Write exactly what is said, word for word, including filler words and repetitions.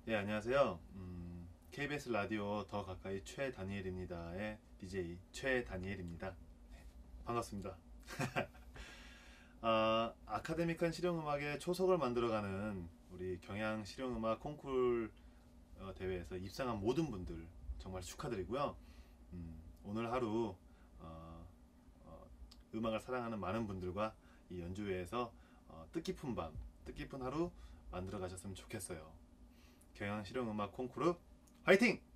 네, 안녕하세요. 음, 케이비에스 라디오 더 가까이 최다니엘입니다의 디제이 최다니엘입니다. 네, 반갑습니다. 아, 아카데믹한 실용음악의 초석을 만들어가는 우리 경향 실용음악 콩쿨 어, 대회에서 입상한 모든 분들 정말 축하드리고요. 음, 오늘 하루 어, 어, 음악을 사랑하는 많은 분들과 이 연주회에서 어, 뜻깊은 밤, 뜻깊은 하루 만들어 가셨으면 좋겠어요. 경향 실용음악 콩쿠르 화이팅!